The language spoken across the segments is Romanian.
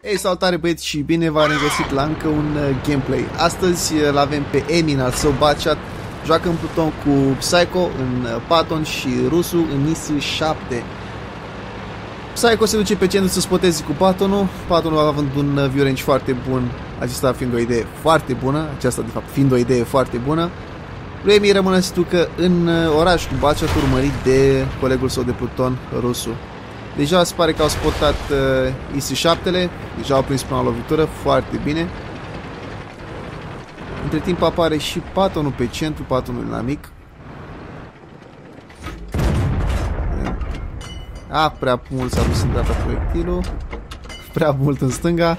Ei, salutare băieți și bine v-am regăsit la încă un gameplay. Astăzi îl avem pe Emin al său Batchat. Joacă în pluton cu Psycho în Patton și Rusu în IS-7. Psycho se duce pe centru să spoteze cu Pattonul. Pattonul având un view range foarte bun, acesta fiind o idee foarte bună. Aceasta de fapt fiind o idee foarte bună. Lui Emin rămâne să ducă în oraș cu Batchat, urmărit de colegul său de pluton, Rusu. Deja se pare că au spotat IS-7-le, deja au prins prima lovitură, foarte bine. Între timp apare și Pattonul pe centru, Pattonul inamic. Prea mult s-a dus în data proiectilul, prea mult în stânga.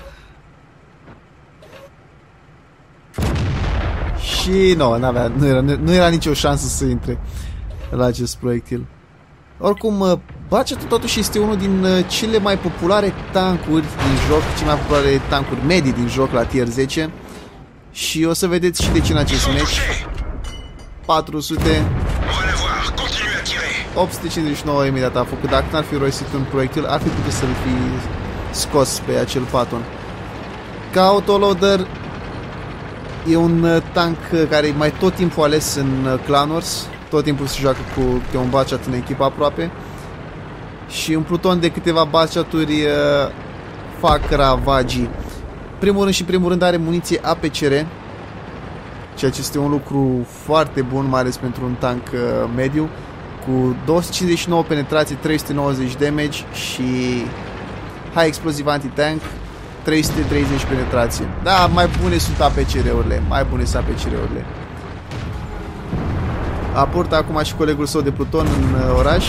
Și nu era nicio șansă să intre la acest proiectil. Oricum, Batchat totuși este unul din cele mai populare tankuri din joc, cele mai populare tankuri medii din joc la tier 10. Și o să vedeți și de ce în acest match. 400, 859 imediat a făcut. Dacă n-ar fi roisit un proiectil, ar fi putut să-l fi scos pe acel Patton. Ca autoloader, e un tank care e mai tot timpul ales în Clan Wars. Tot timpul se joacă cu un Batchat în echipă aproape. Și un pluton de câteva Batchaturi fac ravagii. Primul rând are muniție APCR, ceea ce este un lucru foarte bun, mai ales pentru un tank mediu, cu 259 penetrație, 390 damage și high explosive anti-tank, 330 penetrație. Da, mai bune sunt APCR-urile, Aportă acum și colegul său de pluton în oraș.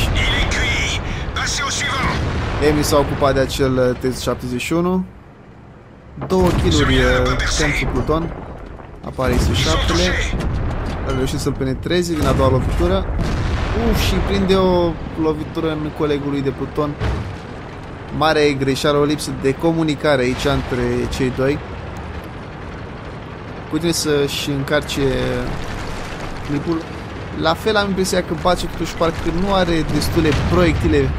Emi s-a ocupat de acel T-71. 2 kill-uri pentru pluton. Apare IS-7-le. A reușit să-l penetreze din a doua lovitură. Și prinde o lovitură în colegul lui de pluton. Mare greșeală, o lipsă de comunicare aici între cei doi. Continue să-și încarce clipul. La fel am impresia că Batchat totuși parcă nu are destule proiectile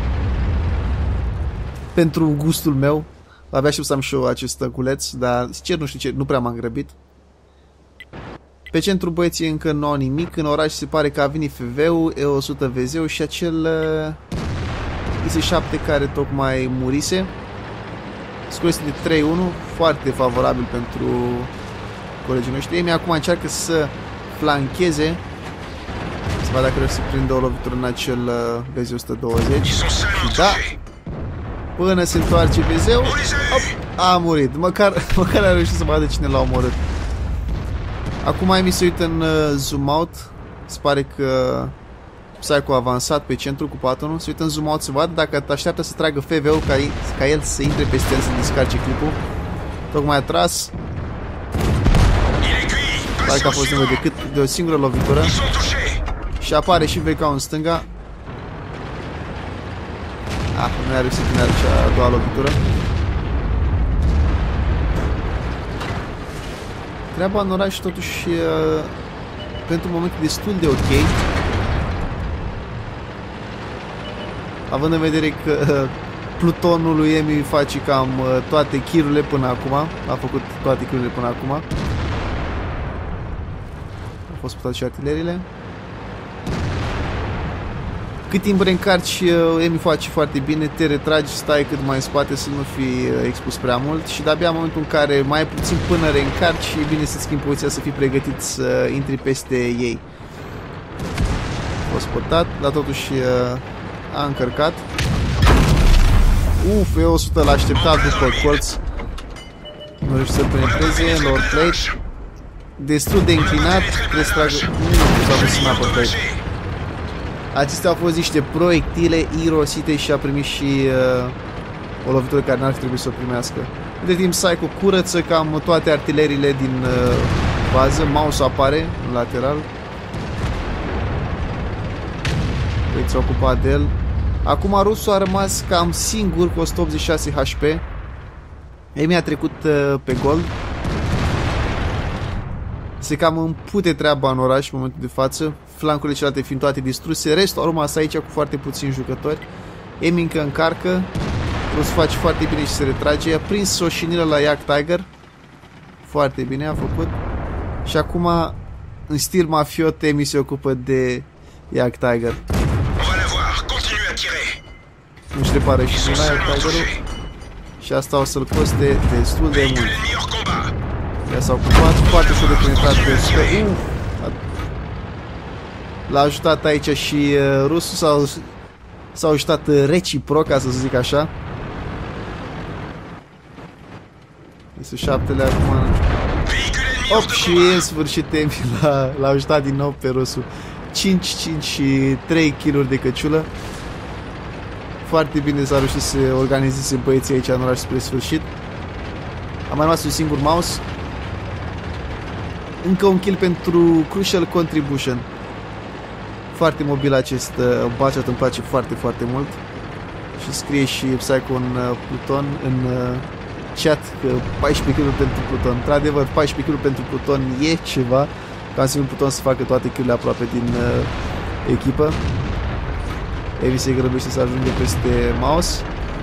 pentru gustul meu. Abia aștept să am și eu acest tăculeț, dar sincer nu știu ce, nu prea m-am grăbit. Pe centru băieții încă nu au nimic. În oraș se pare că a venit FV-ul, E100 VZ-ul și acel IS-7 care tocmai murise. Scorul este de 3-1, foarte favorabil pentru colegii noștri. Ei acum încearcă să flancheze, să vadă dacă reușește să prindă o lovitură în acel VZ-120. Și da, până se întoarce VZ-ul, a murit. Măcar a reușit să vadă cine l-a omorât. Acum Emi se uită în zoom out. Se pare că Psycho a avansat pe centru cu Pattonul. Se uită în zoom out să vadă dacă așteaptă să tragă FV-ul ca el să intre peste el să descarce clipul. Tocmai a tras. Pare că a fost nevoie decât de o singură lovitură. Și apare și VK în stânga. Nu a reușit în a doua lovitură. Treaba în oraș totuși pentru moment e destul de ok. Având în vedere că plutonul lui Emi face cam toate kill-urile până acum. A făcut toate kill-urile până acum. Au fost putate și artileriile. Cât timp reîncarci, Emi face foarte bine, te retragi, stai cât mai în spate să nu fii expus prea mult și de-abia în momentul în care mai puțin până reîncarci, e bine să schimbi poziția, să fii pregătit să intri peste ei. A fost spotat, dar totuși a încărcat. E100 l-a așteptat după colț. Nu reușit să-l penetreze, lower plate. Destul de înclinat, trebuie să tragă... Nu s-a dus în apă plate. Acestea au fost niște proiectile irosite și a primit și o lovitură care n-ar fi trebuit să o primească. De timp Psycho curăță cam toate artileriile din bază. Mouse apare în lateral. Deci s-a ocupat de el. Acum Rusu a rămas cam singur cu 186 HP. Emi a trecut pe gold. Se cam împute treaba în oraș în momentul de față. Flancurile celelalte fiind toate distruse. Restul a rămas aici cu foarte puțini jucători. Emi încă încarcă. Rusul face foarte bine și se retrage. A prins o șinilă la Yak Tiger. Foarte bine a făcut. Și acum, în stil mafiot, Emi se ocupă de Yak Tiger. Nu-și repară și la Yak Tigerul. Și asta o să-l coste destul de mult. Ea s-a ocupat, foarte ușor de penetrat pe stă. L-a ajutat aici și rusul s-au ajutat reciproc, ca să zic așa. Este 7-le acum. 8 și în sfârșit Emi l-a ajutat din nou pe rusul. 5 și 3 kill-uri de căciulă. Foarte bine s-a reușit să organizeze băieții aici în oraș spre sfârșit. A mai rămas un singur mouse. Încă un kill pentru Crucial Contribution. Foarte mobil acest bachat, îmi place foarte, foarte mult. Și scrie și Psycho în Pluton, în chat, că 14 kill pentru Pluton. Într-adevăr, 14 kill pentru Pluton e ceva. Ca să Pluton să facă toate kill-urile aproape din echipă. Emi se grăbește să ajungă peste mouse.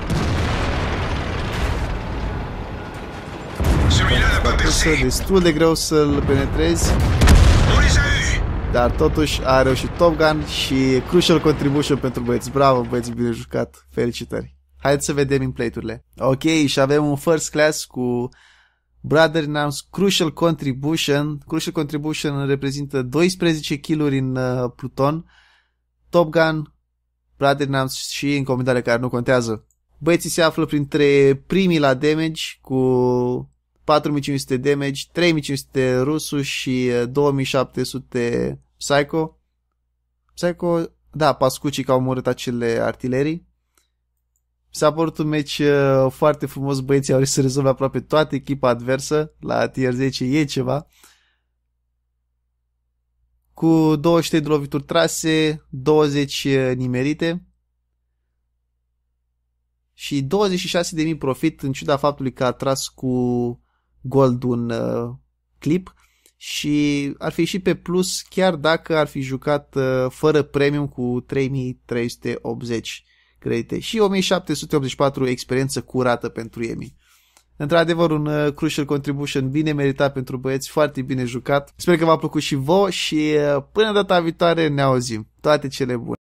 Destul de greu să-l penetrezi. Dar totuși a reușit Top Gun și Crucial Contribution pentru băieți. Bravo, băieți, bine jucat. Felicitări. Haideți să vedem gameplay-urile. Ok, și avem un first class cu Brother in Arms Crucial Contribution. Crucial Contribution reprezintă 12 kill-uri în Pluton. Top Gun, Brother in Arms și încomandare care nu contează. Băieții se află printre primii la damage cu 4500 damage, 3500 rusul și 2700 Psycho. Psycho, da, pascucii că au omorât acele artilerii. S-a părut un match foarte frumos, băieții au reușit să rezolve aproape toată echipa adversă, la tier 10 e ceva. Cu 23 de lovituri trase, 20 nimerite și 26.000 profit, în ciuda faptului că a tras cu gold un clip și ar fi ieșit pe plus chiar dacă ar fi jucat fără premium cu 3380 credite și 1784 experiență curată pentru Emi. Într-adevăr, un Crucial Contribution bine meritat pentru băieți, foarte bine jucat. Sper că v-a plăcut și vouă și până data viitoare ne auzim. Toate cele bune!